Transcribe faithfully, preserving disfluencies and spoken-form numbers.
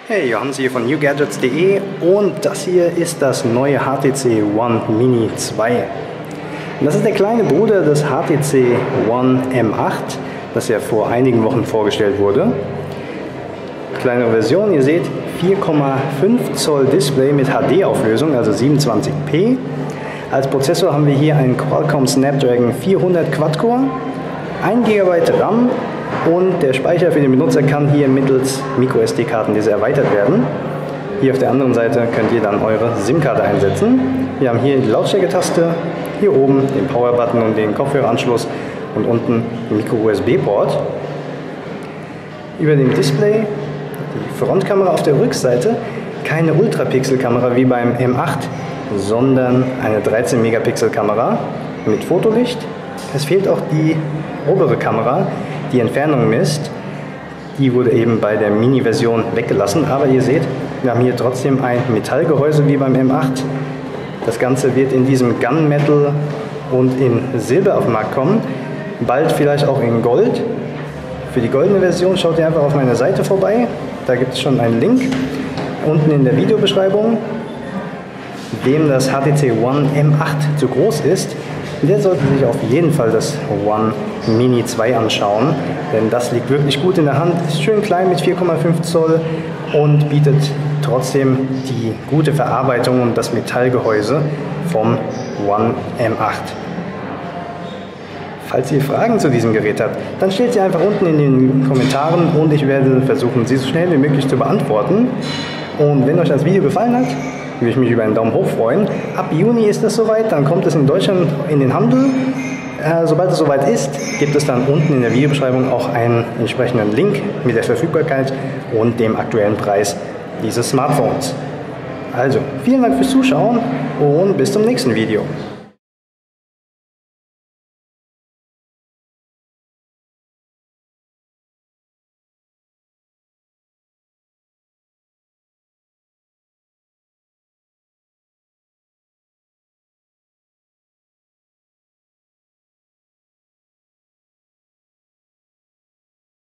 Hey, Johannes hier von new gadgets punkt de und das hier ist das neue H T C One Mini zwei. Das ist der kleine Bruder des H T C One M acht, das ja vor einigen Wochen vorgestellt wurde. Kleinere Version, ihr seht vier Komma fünf Zoll Display mit H D-Auflösung, also siebenundzwanzig p. Als Prozessor haben wir hier einen Qualcomm Snapdragon vierhundert Quad-Core, ein Gigabyte RAM und der Speicher für den Benutzer kann hier mittels Micro S D-Karten diese erweitert werden. Hier auf der anderen Seite könnt ihr dann eure SIM-Karte einsetzen. Wir haben hier die Lautstärke-Taste, hier oben den Power-Button und den Kopfhöreranschluss und unten den Micro-U S B-Port. Über dem Display die Frontkamera auf der Rückseite, keine Ultrapixel-Kamera wie beim M acht, sondern eine dreizehn Megapixel Kamera mit Fotolicht. Es fehlt auch die obere Kamera, die Entfernung misst. Die wurde eben bei der Mini-Version weggelassen, aber ihr seht, wir haben hier trotzdem ein Metallgehäuse wie beim M acht. Das Ganze wird in diesem Gunmetal und in Silber auf den Markt kommen, bald vielleicht auch in Gold. Für die goldene Version schaut ihr einfach auf meiner Seite vorbei, da gibt es schon einen Link unten in der Videobeschreibung. Wem das H T C One M acht zu groß ist, der sollte sich auf jeden Fall das One Mini zwei anschauen, denn das liegt wirklich gut in der Hand, ist schön klein mit vier Komma fünf Zoll und bietet trotzdem die gute Verarbeitung und das Metallgehäuse vom One M acht. Falls ihr Fragen zu diesem Gerät habt, dann stellt sie einfach unten in den Kommentaren und ich werde versuchen, sie so schnell wie möglich zu beantworten. Und wenn euch das Video gefallen hat, würde ich mich über einen Daumen hoch freuen. Ab Juni ist es soweit, dann kommt es in Deutschland in den Handel. Äh, sobald es soweit ist, gibt es dann unten in der Videobeschreibung auch einen entsprechenden Link mit der Verfügbarkeit und dem aktuellen Preis dieses Smartphones. Also, vielen Dank fürs Zuschauen und bis zum nächsten Video.